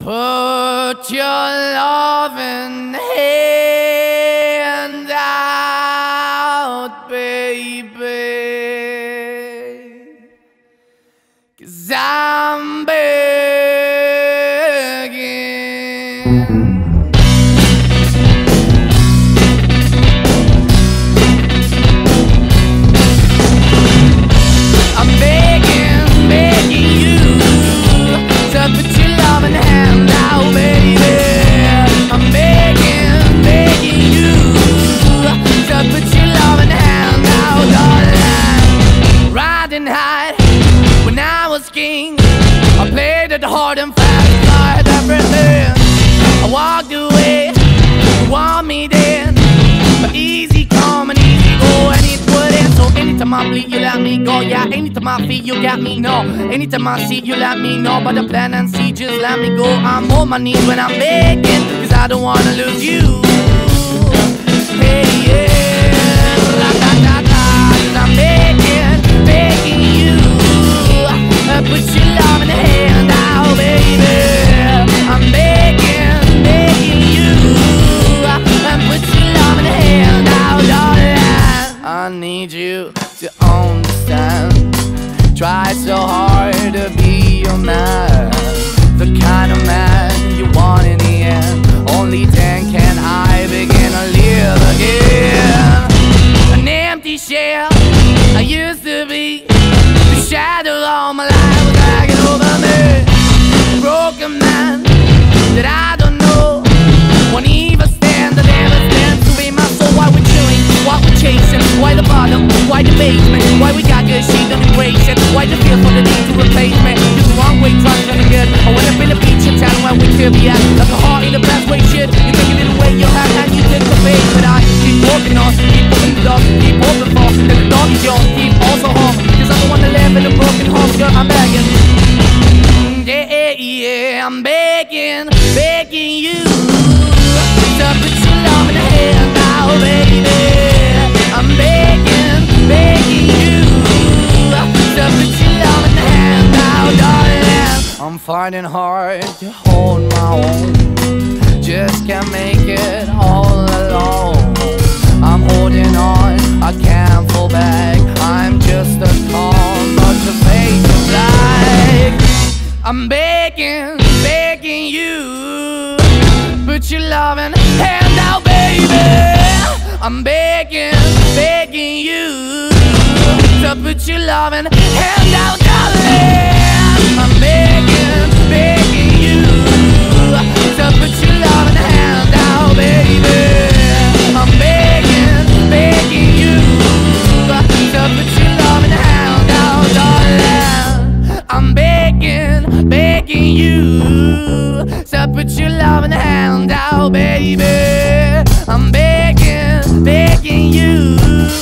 Put your loving hand out, baby, 'cause I'm begging. I'm begging, begging you to put your loving hand out, baby. I'm begging, begging you to put your loving hand out, darling. Riding high when I was king, I played it hard and fast, I had everything. I walked away, you want me then, but easy come and easy go, and it wouldn't. So anytime I bleed, you let me go. Yeah, anytime I feel, you got me, no. Anytime I see, you let me know. But the plan and see, just let me go. I'm on my knees when I'm begging, 'cause I don't wanna lose you. Hey, yeah, ra-da-da-da. 'Cause I'm begging, begging you, put your love in the hand out, baby. I'm begging, begging you, put your love in the hand out, darling. I need you to understand. Try so hard to be your man, the kind of man you want in the end. Only then can I begin to live again. An empty shell I used to be, the shadow all my life was dragging over me. Broken man that I don't know, won't even stand, I never stand to be my soul. Why we're chewing, why we're chasing, why the bottom, why the basement, why we got good, she don't embrace it, why the feel for the need to replace me. You're the wrong way, trying to good. I went up in the feature town where we could be at, like a heart in the best way, shit. You take it away, your hand and you take the face, but I keep walking on, keep moving the dog, keep hoping for, that the dog is yours, keep also home, 'cause I'm the one that live in a broken home, girl, I'm begging. Yeah, yeah, I'm begging, begging you to put your love in the hand now, baby. I'm begging, begging you to put your love in the hand now, darling. I'm finding hard to hold my own, just can't make it all alone. I'm holding on, I can't fall back, I'm just a call, but the fate is black. I'm begging, begging you, put your loving hand out, baby. I'm begging, begging you to put your loving hand out, darling. I'm begging, begging you to put your loving hand out, baby. I'm begging, begging you to put your loving hand out, darling. I'm begging, begging you to put your loving hand out, baby. I'm begging, begging you